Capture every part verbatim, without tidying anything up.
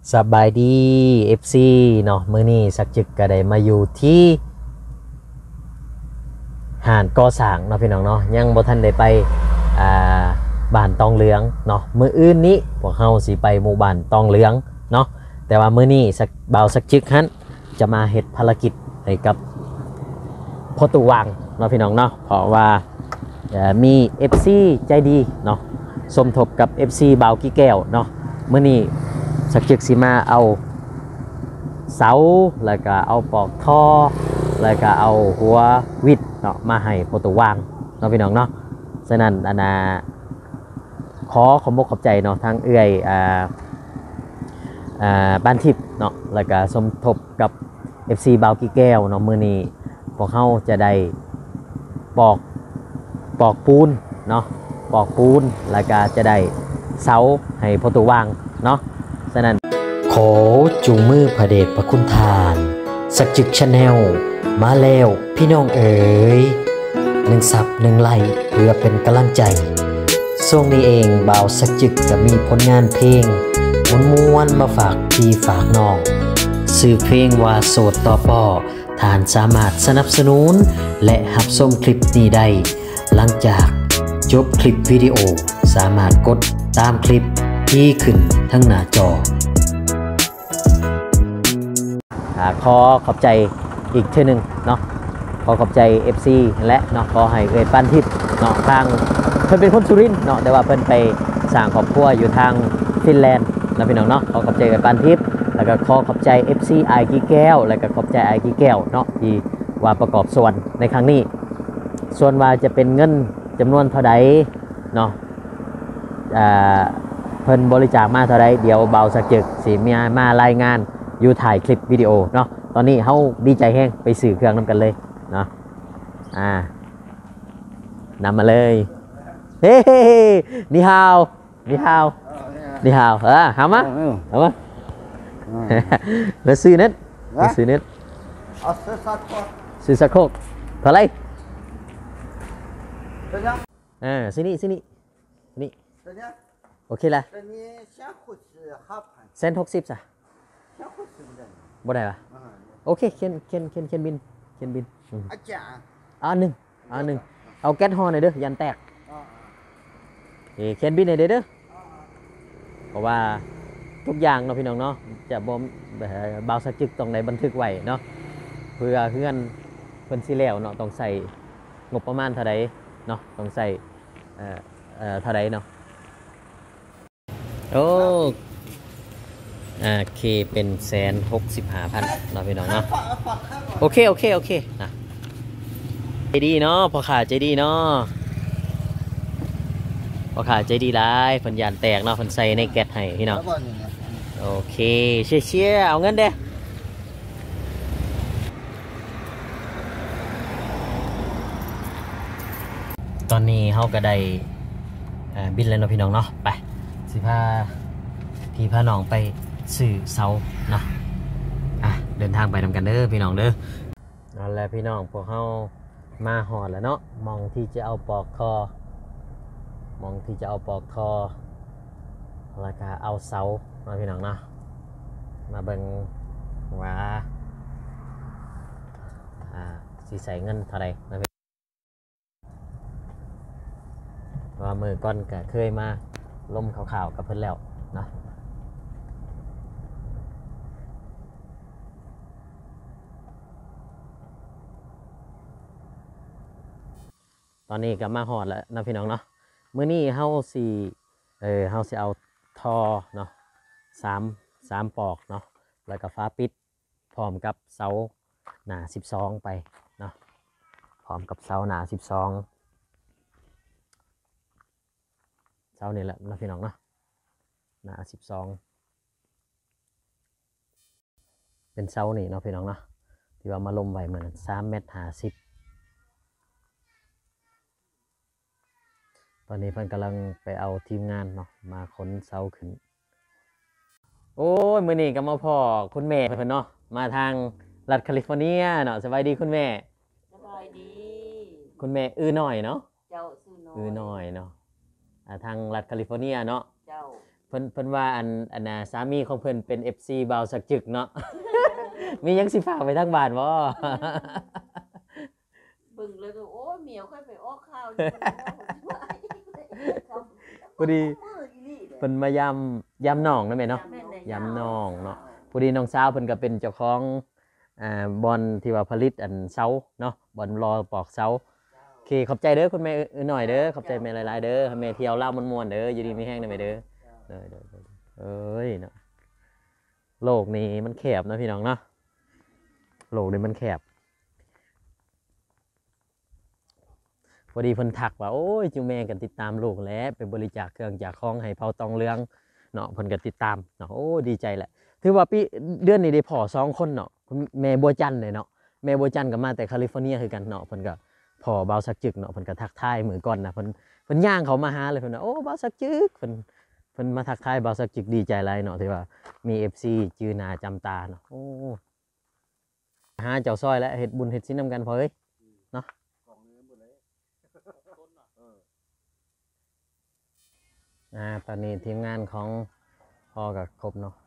สบายดี เอฟ ซี เนาะมื้อนี้สักจึกก็ได้มาอยู่ที่หาดก่อสร้างเนาะพี่น้องเนาะยังบ่ทันได้ไปอ่าบ้านตองเหลืองเนาะมื้ออื่นนี้พวกเฮาสิไปหมู่บ้านตองเหลืองเนาะแต่ว่ามื้อนี้สักบ่าวสักจึกหันจะมาเฮ็ดภารกิจให้กับพ่อตู่วางเนาะพี่น้องเนาะเพราะว่ามี เอฟ ซี ใจดีเนาะสมทบกับ เอฟ ซี บ่าวกี้แก้วเนาะมื้อนี้สักจึกสิมาเอาเสาแล้วก็เอาปอกท่อแล้วก็เอาหัววิดเนาะมาให้โปรตุวางเนาะพี่น้องเนาะฉะนั้นอันน่ะขอขอบคุณขอบใจเนาะทางเอื้อยอ่าอ่าบ้านทิพย์เนาะแล้วก็สมทบกับ เอฟ ซี บาวกี้แก้วเนาะมื้อนี้พวกเขาจะได้ปอกปอกปูนเนาะปอกปูนแล้วก็จะได้เสาให้โปรตุวางเนาะฉะนั้นขอจูงมือพระเดชพระคุณทานสักจึกชาแนลมาแล้วพี่น้องเอ๋ยหนึ่งซับหนึ่งไลค์เพื่อเป็นกำลังใจช่วงนี้เองบ่าวสักจึกจะมีผลงานเพลงม้วนๆมาฝากพี่ฝากน้องสื่อเพลงว่าโสดต่อปอทานสามารถสนับสนุนและหับชมคลิปนี้ได้หลังจากจบคลิปวิดีโอสามารถกดตามคลิปที่ขึ้นทั้งหน้าจอขอขอบใจอีกเท่านึงเนาะขอขอบใจ เอฟ ซี และเนาะขอให้เอ่ยปั้นทิพย์เนาะทางเพิ่นเป็นคนสุรินทร์เนาะแต่ว่าเพิ่นไปสร้างครอบครัวอยู่ทางฟินแลนด์นะพี่น้องเนาะขอขอบใจเอ่ยปั้นทิพย์แล้วก็ขอขอบใจ เอฟ ซี ไอกี้แก้วแล้วก็ขอบใจไอกี้แก้วเนาะที่ว่าประกอบส่วนในครั้งนี้ส่วนว่าจะเป็นเงินจำนวนเท่าใดเนาะอ่าเพิ่นบริจาคมาเท่าใดเดี๋ยวเบาสักจึกสิมีมารายงานอยู่ถ่ายคลิปวิดีโอเนาะตอนนี้เขาดีใจแห้งไปสื่อเครื่องนำกันเลยเนาะอ่านำมาเลยเฮ้นี่ฮาวนี่ฮาวนี่ฮาวเออหามะหามะแล้วซื้อเน็ตซื้อเน็ตซื้อสักโคกเท่าไรอ่าซื้อนี่ซื้อนี่นี่โอเคละเซนหกสิบจ้ะบ่ได้ปะโอเคเขียนเขียนเขียนเขียนบินเขียนบินอ่าหนึ่งอ่าหนึ่งเอาแก๊สฮอหน่อยเด้อยันแตกเขียนบินหน่อยเด้อเพราะว่าทุกอย่างเนาะพี่น้องเนาะจะบ่บ่าวสักจึกตรงไหนบันทึกไว้เนาะเพื่อเพื่อนเพิ่นสิแล้วเนาะต้องใส่งบประมาณเท่าใดเนาะต้องใส่เอ่อเอ่อเท่าใดเนาะโอ้โอเคเป็นแสนหกสิบห้าพันเนาะพี่น้องเนาะโอเคโอเคโอเคนะใจดีเนาะพอขาใจดีเนาะพอขาใจดีร้ายฝันยานแตกเนาะฝันใส่ในแก๊สให้พี่น้องโอเคเชี่ยเชี่ยเอาเงินเด้ตอนนี้เขาก็ได้บินแล้วเนาะพี่น้องเนาะไปสิพาพี่พาน้องไปสื่อเสาเนาะอ่ะเดินทางไปทำกันเด้อพี่น้องเด้อนั่นแหละพี่น้องพวกเขามาหอดแล้วเนาะมองที่จะเอาปอกคอมองที่จะเอาปอกคอแล้วก็เอาเสาเนาะพี่น้องเนาะมาเบิ่งว่าอ่าสีใส่เงินเท่าไรนะพี่ว่ามือก้อนก็เคยมาล้มข่าวๆกับเพิ่นแล้วนะตอนนี้ก็มาหอดแล้วนะพี่น้องเนาะมื้อนี้เฮาสิเออเฮาสิเอาทอเนาะสามสามปอกเนาะแล้วก็ฟ้าปิดพร้อมกับเสาหนาสิบสองไปเนาะพร้อมกับเสาหนาสิบสองเสานี่แหละนะพี่น้องเนาะหนาสิบสองเป็นเสานี่เนาะพี่น้องเนาะที่ว่ามาลมไว้เหมือนสามเมตรห้าสิบตอนนี้เพิ่นกำลังไปเอาทีมงานเนาะมาขนเสาขึ้นโอ้ยมื้อนี้ก็มาพ่อคุณแม่เพิ่นเนาะมาทางรัฐแคลิฟอร์เนียเนาะสบายดีคุณแม่สบายดีคุณแม่อื้อหน่อยเนาะเจ้าซื่อน้อยอื้อหน่อยเนาะทางรัฐแคลิฟอร์เนียเนาะเจ้าเพิ่นเพิ่นว่าอันอันน่ะสามีของเพิ่นเป็น เอฟ ซี บ่าวสักจึกเนาะ มีหยังสิฝากไปทางบ้านบ่บึงเลยก็โอ้ยเหมียวค่อยไปออกข้าวอยู่มันว่าเขาพอดีมืออีหลีเด้อเพิ่นมายำยำน้องนั่นแหละเนาะแม่ได้ยำน้องเนาะ พอดีน้องสาวเพิ่นก็เป็นเจ้าของอ่าบอนที่ว่าผลิตอันเสาเนาะบอนรอปอกเสาโอเคขอบใจเด้อคุณแม่เอ้อหน่อยเด้อขอบใจแม่หลายๆเด้อให้แม่เที่ยวเล่าวม่วนๆเด้ออยู่ดีมีแห้งนะแม่เด้อเด้อเด้อเด้อเอ้ยเนาะโลกนี้มันแคบนะพี่น้องเนาะโลกนี้มันแคบพอดีเพิ่นทักว่าโอ้ยจูแม่กันติดตามลูกแล้วไปบริจาคเครื่องจากของให้เผาตองเรืองเนาะเพิ่นก็ติดตามเนาะโอ้ดีใจแหละถือว่าปีเดือนนี้ได้พ่อสองคนเนาะคุณแม่บัวจันทร์เลยเนาะแม่บัวจันทร์ก็มาแต่แคลิฟอร์เนียคือกันเนาะเพิ่นก็พ่อเบาสักจึกเนาะเพิ่นก็ทักทายมื้อก่อนนะเพิ่นเพิ่นย่างเขามาหาเลยเพิ่นว่าโอ้เบาสักจึกเพิ่นเพิ่นมาทักทายเบาสักจึกดีใจหลายเนาะที่ว่ามี เอฟ ซี จื้อหน้าจำตาเนาะโอ้หาเจ้าซอยแล้วเฮ็ดบุญเฮ็ดศีลนำกันพอเอ้ยเนาะ อ่าตอนนี้ทีมงานของพ่อกับครบเนาะ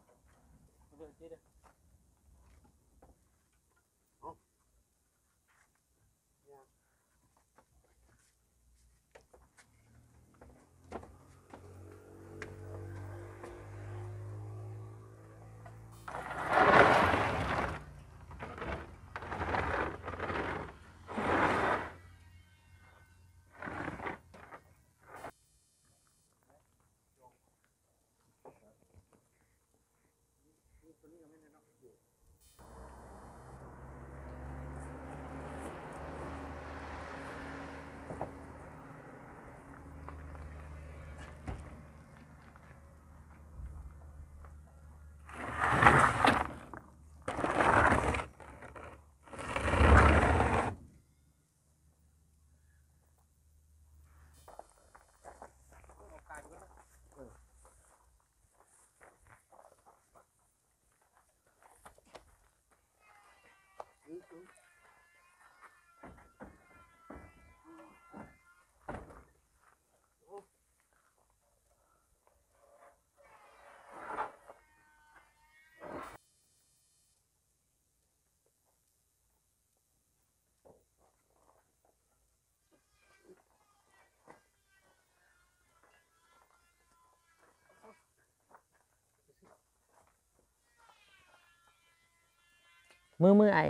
มือมือไอ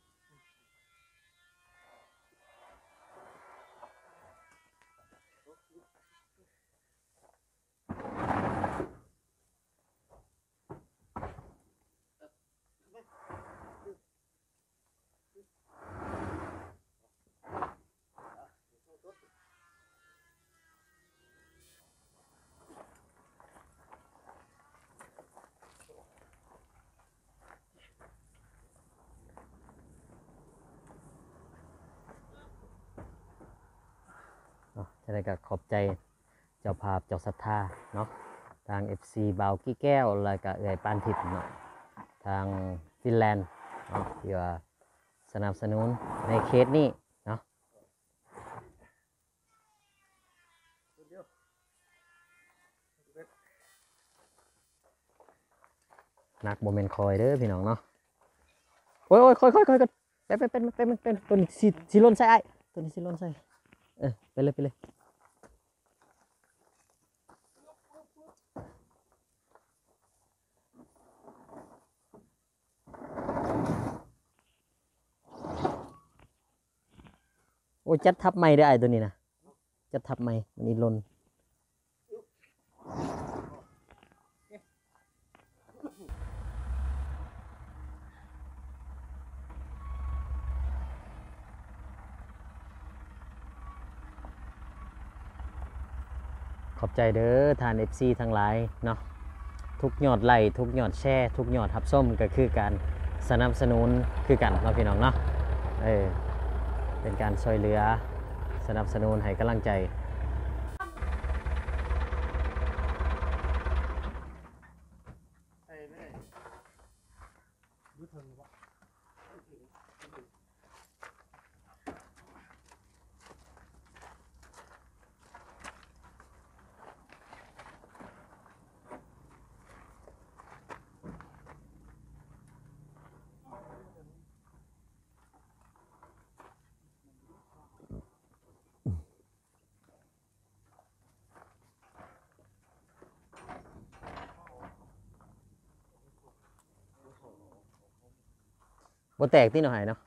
เนาะจะได้ก็ขอบใจเจ้าภาพเจ้าศรัทธาเนาะทาง เอฟ ซี บาวกี้แก้วแล้วก็เอ่ยปานทิพย์เนาะทางฟินแลนด์เนาะที่ว่าสนับสนุนในเคสนี้เนาะนักโมเมนต์คอยเด้อพี่น้องเนาะโอ้ยโอ้ยค่อยค่อยค่อยกันไปไปเป็นเป็นเป็นตัวนี้สิสิล้นใส่ไอ้ตัวนี้สิล้นใส่เออไปเลยไปเลยโอ้ยจัดทับไม่ได้ไอ้ตัวนี้นะจัดทับไม่มันนี่ล้นขอบใจเด้อทาน เอฟ ซี ทั้งหลายเนาะทุกยอดไลค์ทุกยอดแชร์ทุกยอดทับส้มก็คือการสนับสนุนคือกันเนาะพี่น้องเนาะเออเป็นการช่วยเหลือสนับสนุนให้กำลังใจบ่แตกที่หน่อยเนาะ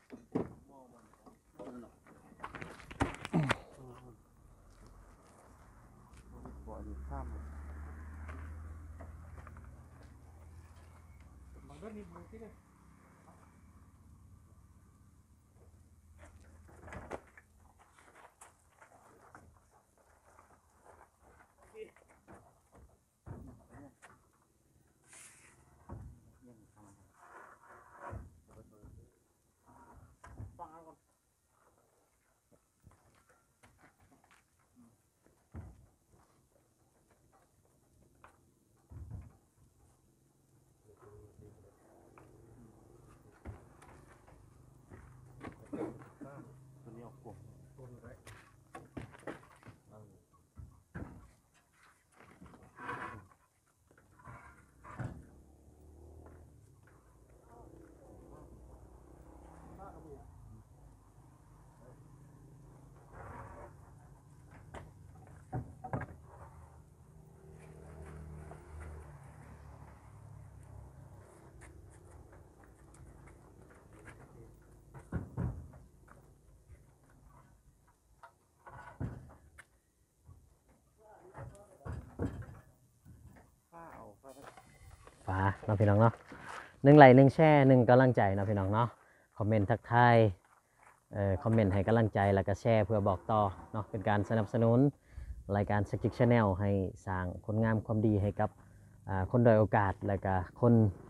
ฟ้าเนาะพี่น้องเนาะหนึ่งไลค์หนึ่งแชร์หนึ่งกำลังใจเนาะพี่น้องเนาะคอมเมนต์ทักทายเอ่อคอมเมนต์ให้กำลังใจแล้วก็แชร์เพื่อบอกต่อเนาะเป็นการสนับสนุนรายการสกิกชาแนลให้สร้างคนงามความดีให้กับคนด้อยโอกาสและก็คน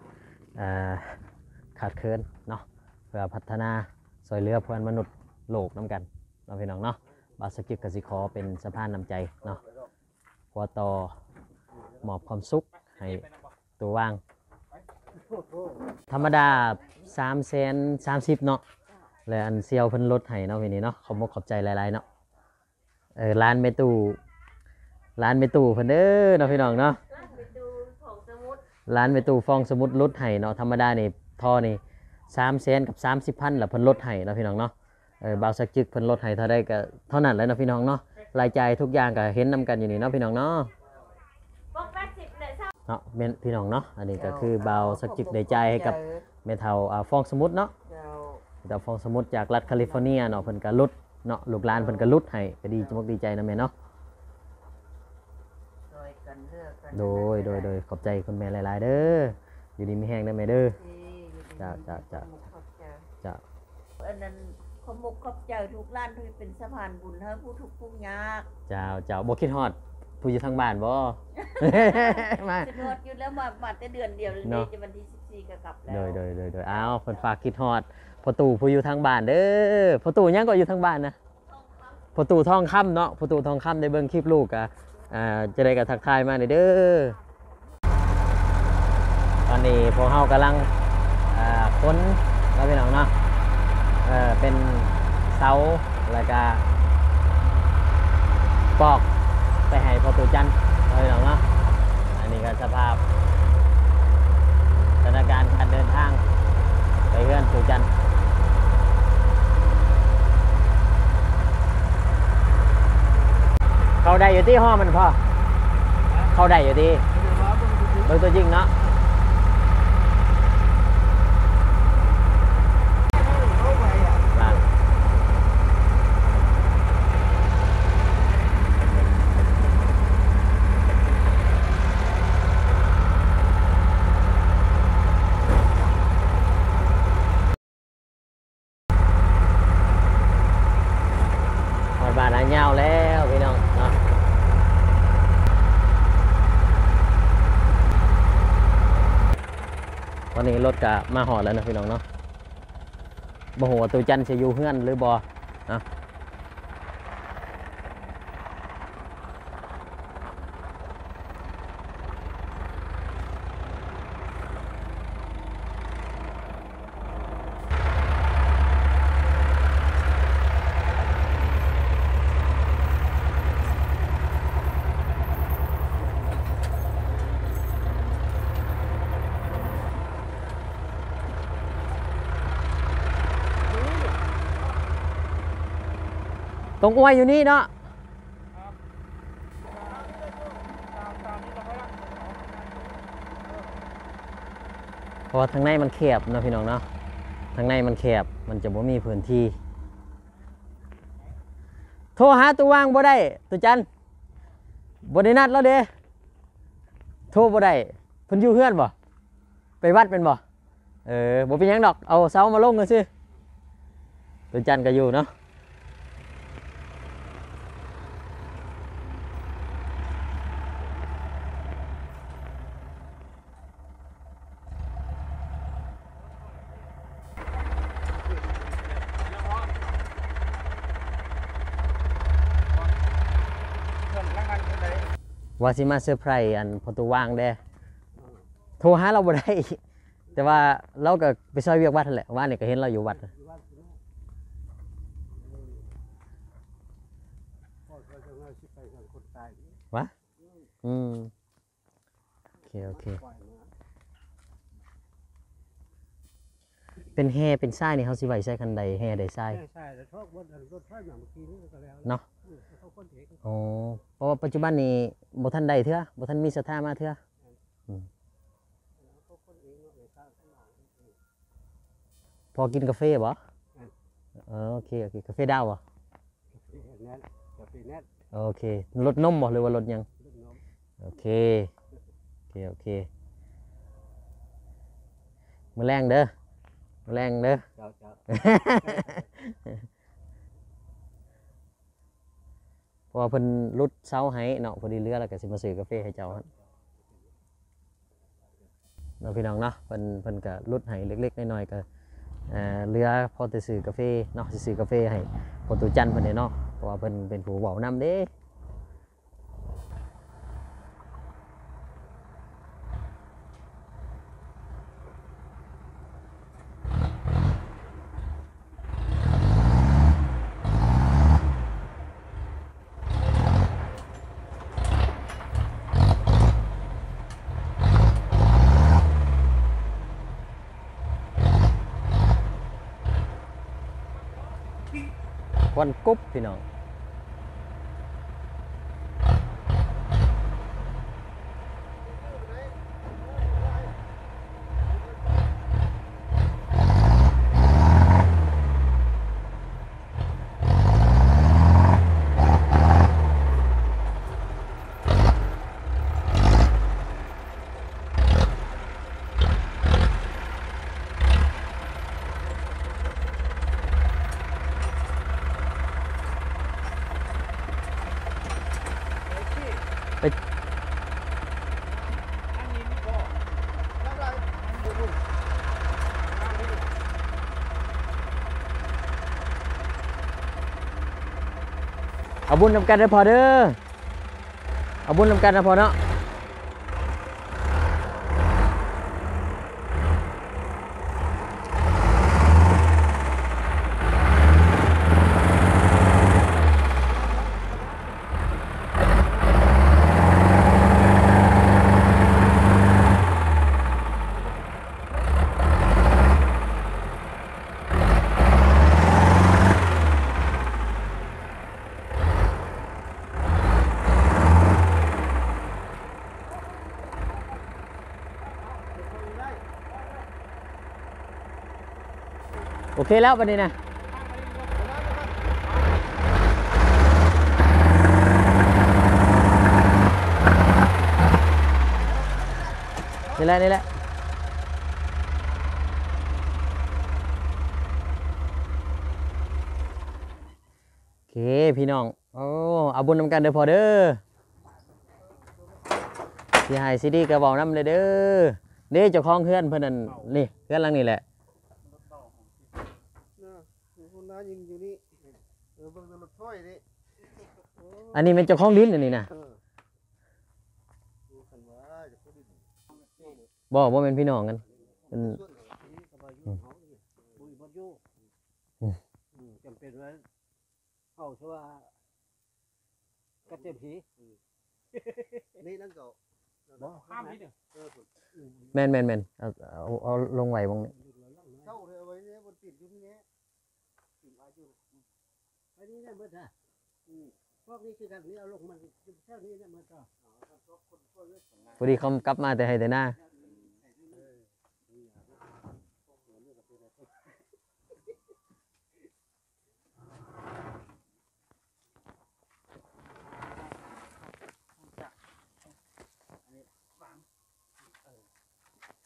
ขาดเคินเนาะเพื่อพัฒนาซอยเหลือเพื่อนมนุษย์โลกน้ำกันเนาะพี่น้องเนาะบาสกิกกสิขอเป็นสะพานนำใจเนาะหัวต่อมอบความสุขให้ตัวว่างธรรมดาสามแสนสามสิบเนาะแล้วอันเซียวเพิ่นลดให้เนาะพี่นี้เนาะขอบคุณขอบใจหลายๆเนาะเออร้านเมตูร้านเมตูเพิ่นเด้อเนาะพี่น้องเนาะร้านเมตูฟองสมุดร้านเมตูฟองสมุดลดให้เนาะธรรมดานี่ท่อนี่สามแสนกับสามสิบพันแล้วเพิ่นลดให้เนาะพี่น้องเนาะเออบ่าวสักจึกเพิ่นลดให้เท่าใดก็เท่านั้นแหละเนาะพี่น้องเนาะรายจ่ายทุกอย่างก็เห็นนำกันอยู่นี่เนาะพี่น้องเนาะเนาะเมนพี่น้องเนาะอันนี้ก็คือเบาสักจิตในใจให้กับเมทัลฟองสมุดเนาะเมทัลฟองสมุดจากรัฐแคลิฟอร์เนียเนาะเพิ่นก็ลุดเนาะลูกหลานเพิ่นก็ลุดให้ก็ดีจังดีใจนะแม่เนาะโดยโดยโดยขอบใจคุณแม่หลายๆเด้ออยู่ดีมีแห้งได้แม่เด้อจ้าจ้าจ้าจ้าอันนั้นขมุกขอบใจทุกร้านที่เป็นสะพานบุญให้ผู้ทุกผู้ยากเจ้าเจ้าบ่คิดฮอดผู้อยู่ทางบ้านบ่มาคิดฮอดอยู่แล้วมามาแต่เดือนเดียวเลยจะวันที่สิบสี่ก็กลับแล้วโดยโดยโดยโดยอ้าวเพิ่นฝากคิดฮอดพ่อตู่ผู้อยู่ทางบ้านเด้อพ่อตู่ยังก็อยู่ทางบ้านนะพ่อตู่ทองคำเนาะพ่อตู่ทองคำได้เบิ่งคลิปลูกอ่ะอ่าจะได้ก็ทักทายมาเด้อตอนนี้พวกเฮากำลังอ่าค้นแล้วพี่น้องเนาะเออเป็นเสาแล้วก็ปอกไปให้พอตูจันเลยหรอเนาะอันนี้ก็สภาพสถานการณ์การเดินทางไปเพื่อนตูจันเขาได้อยู่ที่ห้อมันพ่อเขาได้อยู่ที่โดยตัวจริงเนาะบาดยาวแล้วพี่น้องเนาะวันนี้รถกะมาหอดแล้วนะพี่น้องเนาะบ่หัวตัวจันจะอยู่เฮือนหรือบ่เนาะตรงอวยอยู่นี่เนาะเพราะว่าทางในมันแคบเนาะพี่น้องเนาะทางในมันแคบมันจะบ่มีพื้นที่โทรหาตัววางบ่ได้ตัวจันบ่ได้นัดแล้วเด้โทรบ่ได้เพิ่นอยู่เฮือนบ่ไปวัดเป็นบ่เออบ่เป็นหยังดอกเอาเสามาลงกันซิตัวจันก็อยู่เนาะว่าสิมาเซอร์ไพรส์อันพอตัวว่างเด้โทรหาเราบ่ได้ แต่ว่าเราก็ไปซอยเวียกวัดนั่นแหละว่านี่ก็เห็นเราอยู่วัดวะอืมโอเคโอเคเป็นแห่เป็นทรายนี่เขาสิไว้ใส่คันใดแห่ใดทรายใช่แต่ชอบบนรถไฟหนังเมื่อกี้นี่ก็แล้วเนาะเขาคนเอกอ๋อเพราะว่าปัจจุบันนี้บ่ทันใดเถื่อบ่ทันมีศรัทธามาเถื่ออืมพอกินกาแฟบ่เออโอเคโอเคกาแฟดาวบ่แนทกาแฟแนทโอเครสนมบ่หรือว่ารสหยังลูกน้องโอเคโอเคโอเคมื้อแรงเด้อมื้อแรงเด้อเจ้าเจ้าเพราะว่าเพิ่นรุดเซาให้เนาะพอดีเรือแล้วก็สิมาซื้อกาแฟให้เจ้าครับเนาะพี่น้องเนาะเพิ่นเพิ่นก็รุดให้เล็กๆน้อยๆก็เอ่อเรือพอจะซื้อกาแฟเนาะสิซื้อกาแฟให้พอตูจันเพิ่นเนาะเพราะว่าเพิ่นเป็นผู้เว้านำเด้ควันกุ๊บพี่น้องเอาบุญนำกันได้พอเด้อเอาบุญนำกันนะพอเนาะโอเคแล้ววันนี้นะนี่แหละนี่แหละโอเคพี่น้องโอ้เอาบุญนำกันเด้อพอเด้อที่ให้ซีดีกระบอกน้ำเลยเด้อนี่เจ้าของเพื่อนเพื่อนนั่นนี่เพื่อนหลังนี่แหละคนนั้นยิงอยู่นี่เออเบิ่งรถไฟนี่อันนี้เป็นเจ้าของลิ้นอันนี้นะบ่บ่เป็นพี่น้องกันเป็นจำเป็นว่าเอาชัวกระเจี๊ยบผีนี่นั่นก็ห้ามนิดเดียวแมนแมนแมนเอาเอาเอาลงไหววงนี้เช่าเลยเอาไว้เนี่ยบนติดอยู่ที่นี้ติดไว้อยู่อันนี้เนี่ยเมื่อไหร่พวกนี้คือการนี้เอาลงมันเท่านี้เนี่ยเมื่อไหร่พอดีเขากลับมาแต่ให้แต่หน้า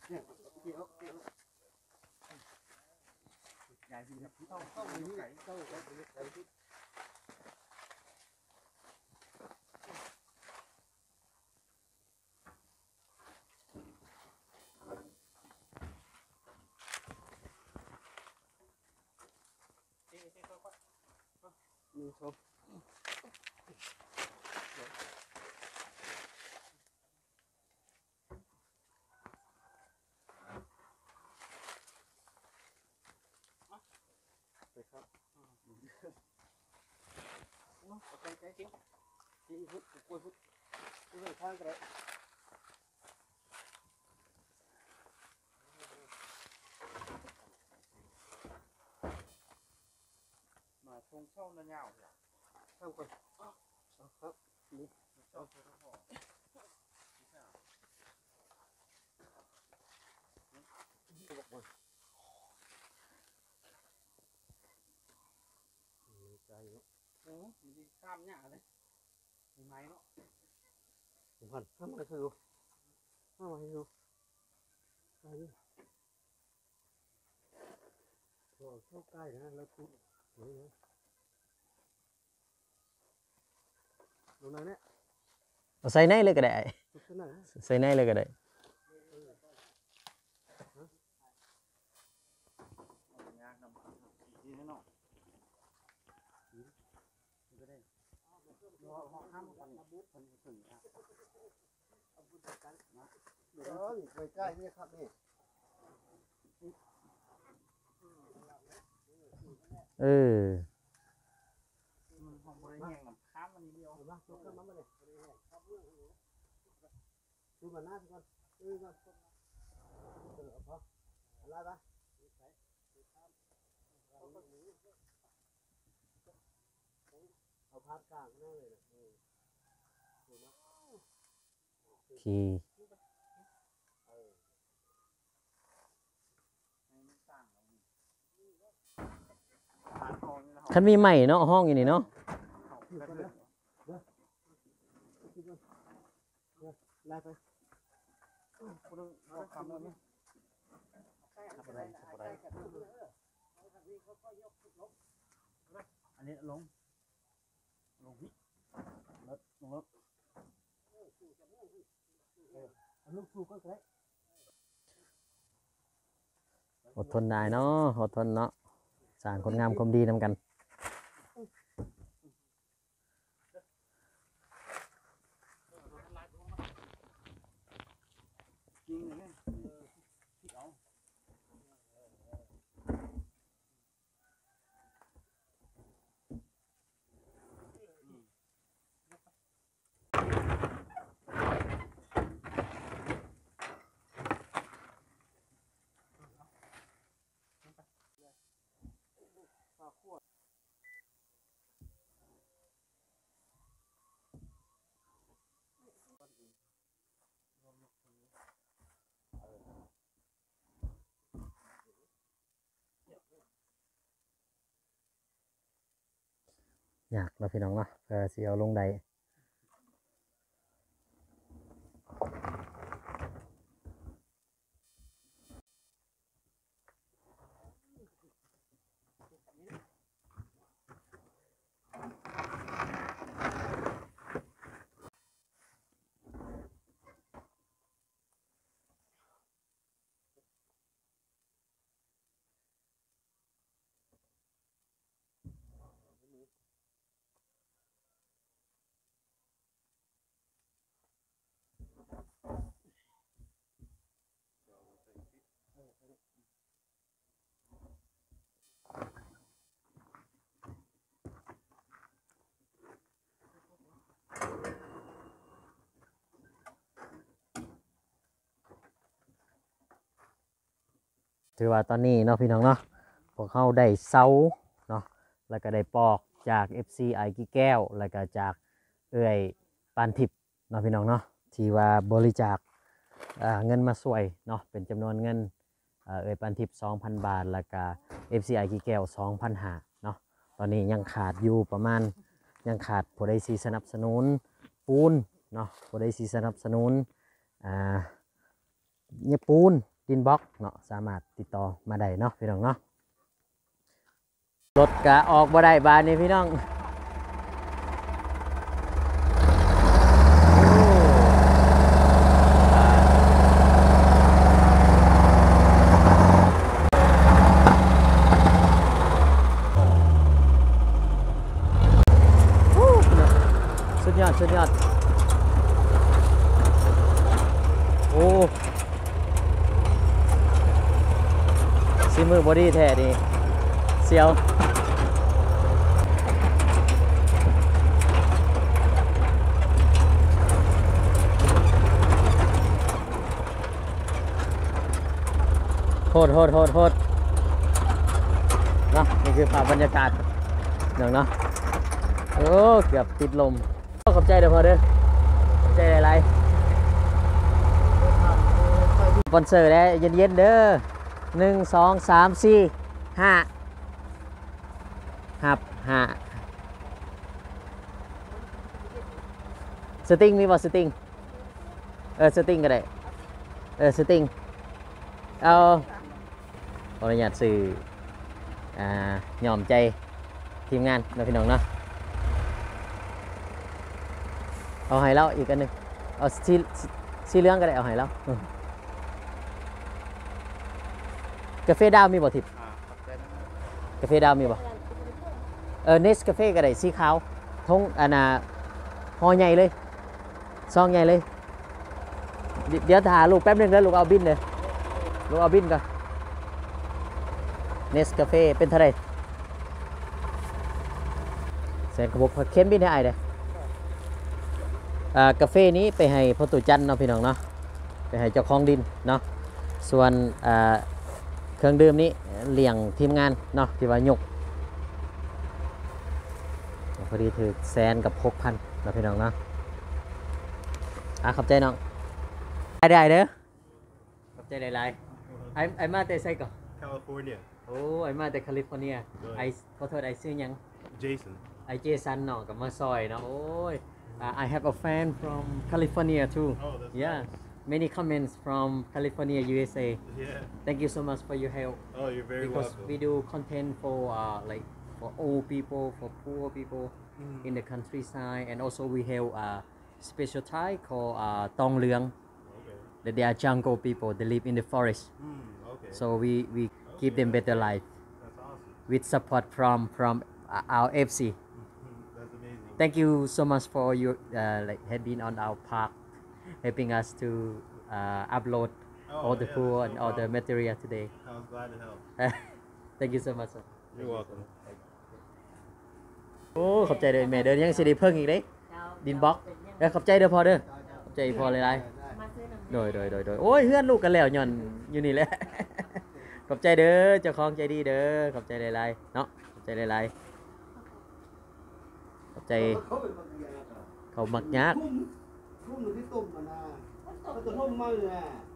เนี่ยเกี่ยวเกี่ยวใหญ่จริงครับต้องต้องมีนี่ต้องใช้ใช้ที่นี่ชมไปครับใจใจจริงจริงพุทธกล้วยพุทธกล้วยข้างกันเลยมาชงช่องนั่นยาวข้างก่อนครับนี่ช่องช่องพ่อบอกมาใจเนาะเออมีข้ามหน้าเลยมีไม้เนาะผมหันข้ามมาคือข้ามมาคือไปดิตัวเข้าใกล้นะแล้วปุ๊บเฮ้ยลงไหนเนี่ยเอาใส่ในเลยก็ได้ลุกขึ้นไหนใส่ในเลยก็ได้ยากนำทีนี้เนาะก็ได้รอห้องห้ามกันบุ๊บพันถึงอ่ะเดี๋ยวไปใกล้นี่ครับนี่เออมันห้องบริแห้งน้ำค้ามมันเดียวมาตัวขึ้นมาเลยดูมันหน้าก่อนดูก่อนเออพออะไรปะเอาพาดกลางนั่นเลยนะขี่ คันมีใหม่เนาะห้องอยู่นี่เนาะไล่ไปคำแล้วนี่อันนี้ลงลงพี่รถลงรถลูกสูก็ได้อดทนได้เนาะอดทนเนาะสร้างคนงามความดีนำกันอยากเราพี่น้องเนาะเพื่อสิเอาลงใดถือว่าตอนนี้เนาะพี่น้องเนาะพวกเขาได้เสาเนาะแล้วก็ได้ปอกจาก เอฟ ซี ไอกี่แก้วแล้วก็จากเอื้อยปานทิพย์เนาะพี่น้องเนาะที่ว่าบริจาคเงินมาช่วยเนาะเป็นจำนวนเงินเอื้อยปานทิพย์ สองพัน บาทแล้วก็ เอฟ ซี ไอกี่แก้ว สองพันห้าร้อยเนาะตอนนี้ยังขาดอยู่ประมาณยังขาดผู้ใดสิสนับสนุนปูนเนาะผู้ใดสิสนับสนุนอ่าเนี่ยปูนดินบล็อกเนาะสามารถติดต่อมาได้เนาะพี่น้องเนาะรถกะออกบ่ได้บานนี้พี่น้องสุดยอดสุดยอดโอ้ซีมือบอดี้แท้ดีเซียวโหดโหดโหดโหดเนาะนี่คือภาพบรรยากาศหนึ่งเนาะโอ้เกือบติดลมขอบใจเด้อพอเด้อขอบใจหลายๆสปอนเซอร์แล้วเย็นๆเด้อหนึ่งสองสามสี่ห้าหับห้าสติงมีบ่สติงเออสติงก็ได้เออสติงเอาขออนุญาตสื่ออ่ายอมใจทีมงานนะพี่น้องเนาะเอาให้แล้วอีกอันหนึ่งเอาสีสีเหลืองก็ได้เอาให้แล้วกาแฟดาวมีบ่ทิพย์กาแฟดาวมีบ่เออเนสกาแฟก็ได้สีขาวทงอันน่ะห่อใหญ่เลยซองใหญ่เลยเดี๋ยวถ่าลูกแป๊บนึงแล้วลูกเอาบินเลยลูกเอาบินก่อนเนสกาแฟเป็นเท่าไหร่แสนกระบอกเข็มบินให้ไอ้เด้อ่ากาแฟนี้ไปให้พ่อตู่จันเนาะพี่น้องเนาะไปให้เจ้าของดินเนาะส่วนอ่าเครื่องดื่มนี้เลี้ยงทีมงานเนาะที่ว่ายกพอดีถือแสนกับหกพันเนาะพี่น้องเนาะอ่ะขอบใจน้องได้ได้เด้อขอบใจหลายๆไอ้ไอ้มาแต่ไซก่อน California โอ้ไอ้มาแต่แคลิฟอร์เนียไอ้ขอโทษไอ้ซื้อยัง Jason ไอเจสันเนาะกับมาซอยเนาะโอ้ย uh, I have a fan from California too Oh, that's yeah nice. many comments from California U S A Yeah. thank you so much for your help Oh, you're very because welcome. we do content for uh, like for old people for poor people Mm. in the countryside and also we have a special tribe called uh, Tong Leung Okay. that they are jungle people they live in the forest Mm, okay. so we we give them better life That's awesome. with support from from uh, our F C Mhm. That's amazing. thank you so much for your uh, like have been on our park helping us to uh, upload Oh, all the yeah, food that's and no all the problem. material today I was glad to help. thank you so much sir. You're welcome. โอ้ขอบใจเด้อแม่เด้อยังสิได้เพิ่งอีกเด้ดินบล็อกเด้อขอบใจเด้อพอเด้อขอบใจพอหลายๆโดยโดยโดยโดยโอ้ยเพื่อนลูกกันแล้วย่อนอยู่นี่แหละ ขอบใจเด้อเจ้าของใจดีเด้อขอบใจหลายๆเนาะขอบใจหลายๆขอบใจเขามักยากทุ่มทุ่มหรือที่ตุ่มมันนะก็จะทุ่มมาเลย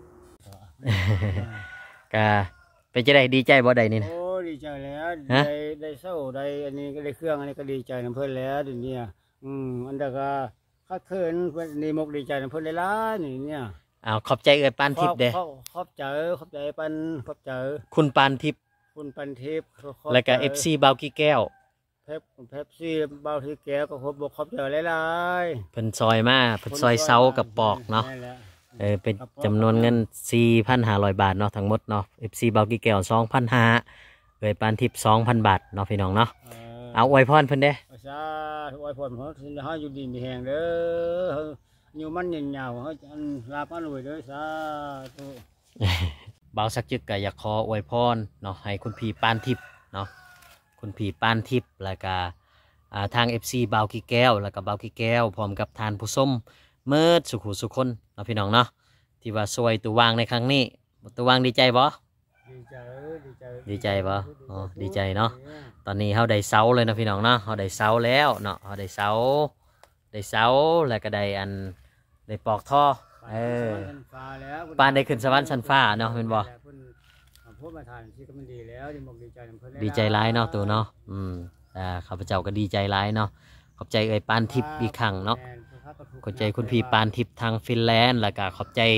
กะเป็นจะได้ดีใจบ่ได้นี่นะโอ้ดีใจแล้วฮะได้ได้เศร้าได้อันนี้ก็ได้เครื่องอันนี้ก็ดีใจน้ำเพิ่นแล้วเดี๋ยวนี้อืมอันเดก็คัดเคินเพิ่นนี่มกดีใจน้ำเพิ่นหลายๆนี่เนี่ยอ้าวขอบใจเอ่ยปานทิพย์เด้ขอบขอบใจขอบใจปันขอบใจคุณปานทิพย์คุณปันทิพย์ขอบแล้วก็ใจเอฟ ซี บาวกี้แก้วเพปเพปซี่เบาที่แก้วก็ขอบบอกขอบใจหลายๆเพิ่นซอยมาเพิ่นซอยเสากับปอกเนาะแหลเออเป็นจำนวนเงิน สี่พันห้าร้อย บาทเนาะทั้งหมดเนาะ เอฟ ซี บาวกี้แก้ว สองพันห้าร้อย เอ่ยปานทิพย์ สองพัน บาทเนาะพี่น้องเนาะเออเอาอวยพรเพิ่นเด้สาธุอวยพรเขาสิให้อยู่ดีมีแห่งเด้อเฮาอยู่มันยืนยาวเฮาอันลาบอันรวยเด้อสาธุบ่าวสักจึกก็อยากขออวยพรเนาะให้คุณพี่ปานทิพย์เนาะคุณพี่ปานทิพย์แล้วก็อ่าทาง เอฟ ซี บาวกี้แก้วแล้วก็บาวกี้แก้วพร้อมกับทานผู้ชมเมิดสุขุสุคนเนาะพี่น้องเนาะที่ว่าช่วยตัววางในครั้งนี้ตัววางดีใจบ่ดีใจเอ้ยดีใจดีใจปะอ๋อดีใจเนาะ ตอนนี้เฮาได้เสาเลยนะพี่น้องเนาะเฮาได้เสาแล้วเนาะเฮาได้เสาได้เสาแล้วก็ได้อันได้ปอกท่อเออฟ้าแล้วปานได้ขึ้นสวรรค์ชั้นฟ้าเนาะแม่นบ่เพิ่นพูดมาทานที่ก็มันดีแล้วที่บอกดีใจนำเพิ่นดีใจร้ายเนาะตัวเนาะอืมอ่าข้าพเจ้าก็ดีใจร้ายเนาะขอบใจเอ่ยปานทิพย์อีกครั้งเนาะขอบใจคุณพี่ปานทิพย์ทางฟินแลนด์แล้วก็ขอบใจ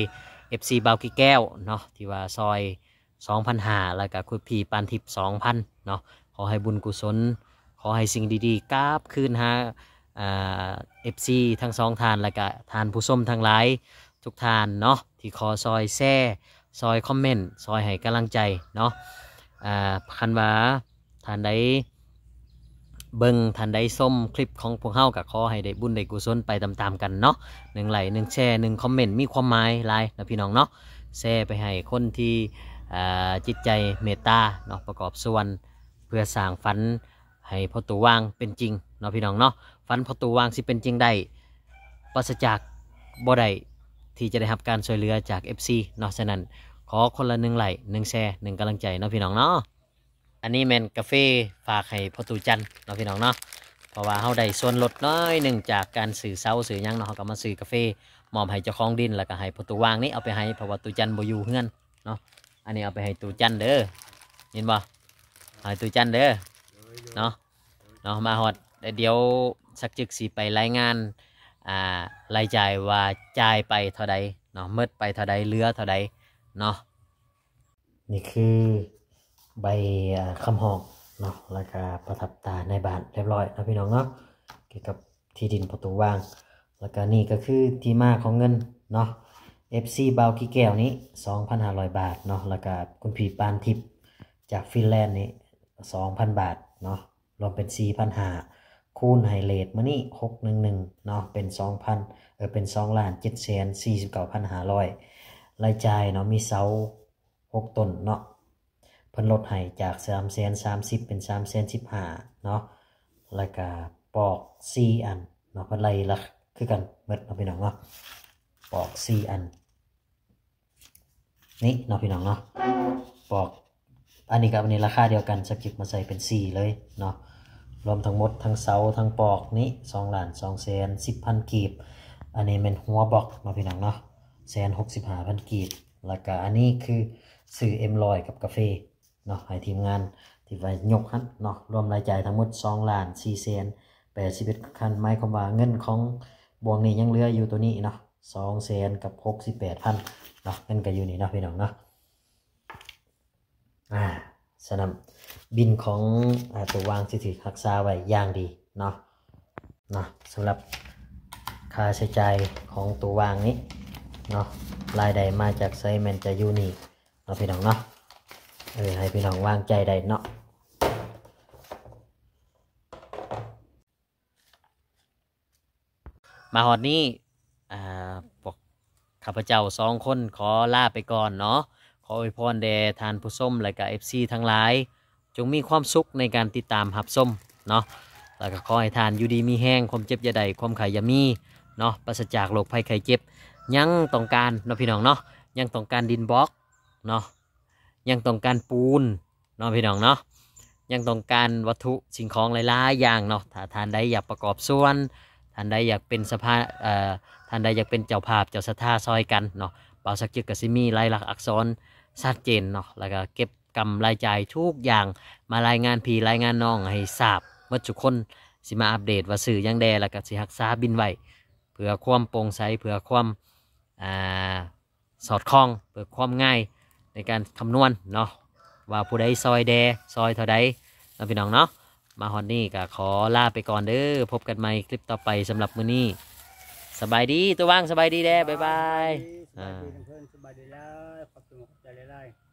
เอฟซีบาวกี้แก้วเนาะที่ว่าซอยสองพันหาแล้วก็คุณพี่ปานทิพย์สองพันเนาะขอให้บุญกุศลขอให้สิ่งดีๆกราบคืนหาอ่าเอฟซีทั้งสองทานแล้วก็ทานผู้ส้มทั้งหลายทุกทานเนาะที่ขอซอยแซ่ซอยคอมเมนต์ซอยให้กำลังใจเนาะอ่าคันว่าทานใดเบิ่งทานใดส้มคลิปของพวกเฮากับขอให้ได้บุญได้กุศลไปตามๆกันเนาะหนึ่งไลค์หนึ่งแชร์หนึ่งคอมเมนต์มีความหมายหลายนะพี่น้องเนาะแชร์ไปให้คนที่อ่าจิตใจเมตตาเนาะประกอบส่วนเพื่อสร้างฝันให้พ่อตู่วางเป็นจริงเนาะพี่น้องเนาะฝันพ่อตู่วางสิเป็นจริงได้ปราศจากบ่ได้ที่จะได้รับการช่วยเหลือจาก เอฟ ซี เนาะฉะนั้นขอคนละหนึ่งไลค์หนึ่งแชร์หนึ่งกำลังใจเนาะพี่น้องเนาะอันนี้แมนกาแฟฝากให้พ่อตู่จันเนาะพี่น้องเนาะเพราะว่าเฮาได้ส่วนลดน้อยหนึ่งจากการสื่อเซาสื่อหยังเนาะเฮาก็มาซื้อกาแฟมอบให้เจ้าของดินแล้วก็ให้พ่อตู่วางนี่เอาไปให้เพราะว่าตู่จันบ่อยู่เฮือนเนาะอันนี้เอาไปให้ตู่จันเด้อเห็นบ่ให้ตู่จันเด้อเนาะเนาะมาฮอดเดี๋ยวสักจึกสิไปรายงานอ่ารายจ่ายว่าจ่ายไปเท่าใดเนาะหมดไปเท่าใดเหลือเท่าใดเนาะนี่คือใบคำหอกเนาะแล้วก็ประทับตาในบ้านเรียบร้อยนะพี่น้องเนาะเกี่ยวกับที่ดินประตูวางแล้วก็นี่ก็คือที่มาของเงินเนาะ เอฟ ซี บาวกี้แก้วนี้ สองพันห้าร้อย บาทเนาะแล้วก็คุณพี่ปานทิพย์จากฟินแลนด์นี่ สองพัน บาทเนาะรวมเป็น สี่พันห้าร้อย คูณไฮเลทมานี่หกร้อยสิบเอ็ดเนาะเป็น สองพัน เออเป็น สองล้านเจ็ดแสนสี่สิบเก้าพันห้าร้อย รายจ่ายเนาะมีเสาหกต้นเนาะเพิ่นลดให้จาก สามแสนสามสิบ เป็น สามแสนสิบห้า เนาะแล้วก็ปอกสี่อันเนาะเพิ่นไล่ละคือกันเบิดเนาะพี่น้องเนาะปอกสี่อันนี่เนาะพี่น้องเนาะปอกอันนี้กับอันนี้ราคาเดียวกันสกิปมาใส่เป็นสี่เลยเนาะรวมทั้งหมดทั้งเสาทั้งปอกนี้สองล้านสองแสนสิบพันกีบอันนี้เป็นหัวบล็อกเนาะพี่น้องเนาะแสนหกสิบห้าพันกีบแล้วก็อันนี้คือซื้อเอ็มลอยกับกาแฟเนาะให้ทีมงานที่ไว้ยกคันเนาะรวมรายจ่ายทั้งหมดสองล้านสี่แสนแปดสิบเอ็ดคันหมายความว่าเงินของบวงนี้ยังเหลืออยู่ตัวนี้เนาะสองแสนกับหกสิบแปดพันเนาะเงินก็อยู่นี่เนาะพี่น้องเนาะอ่าสนำบินของอ่าตัววางสิถือรักษาไว้อย่างดีเนาะเนาะสำหรับค่าใช้จ่ายของตัววางนี้เนาะรายได้มาจากไซแมนจะอยู่นี่เนาะพี่น้องเนาะเออให้พี่น้องวางใจได้เนาะมาฮอดนี้อ่าพวกข้าพเจ้าสองคนขอลาไปก่อนเนาะขออวยพรแด่ทานผู้ชมและก็ เอฟ ซี ทั้งหลายจงมีความสุขในการติดตามรับชมเนาะแล้วก็ขอให้ทานอยู่ดีมีแห้งความเจ็บอย่าใดความไข้อย่ามีเนาะปราศจากโรคภัยไข้เจ็บยังต้องการเนาะพี่น้องเนาะยังต้องการดินบล็อกเนาะยังต้องการปูนเนาะพี่น้องเนาะยังต้องการวัตถุสิ่งของหลายๆอย่างเนาะถ้าทานใดอยากประกอบส่วนท่านใดอยากเป็นสภาเอ่อท่านใดอยากเป็นเจ้าภาพเจ้าศรัทธาซอยกันเนาะเป่าสักจึกกสิมีลายลักษณ์อักษรชัดเจนเนาะแล้วก็เก็บกำรายจ่ายทุกอย่างมารายงานพี่รายงานน้องให้ทราบเมื่อทุกคนสิมาอัปเดตว่าสื่อยังแดแล้วก็สิรักษาบินไว้เพื่อความโปร่งใสเพื่อความอ่าสอดคล้องเพื่อความง่ายในการคำนวณเนาะว่าผู้ใดซอยแดซอยเท่าใดเนาะพี่น้องเนาะมาฮอนนี่ก็ขอลาไปก่อนเด้อพบกันใหม่คลิปต่อไปสำหรับมื้อนี้สบายดีตัวว่างสบายดีแด้บ๊ายบายสบายดีเพื่อนสบายดีแล้วขอบคุณใจหลายๆ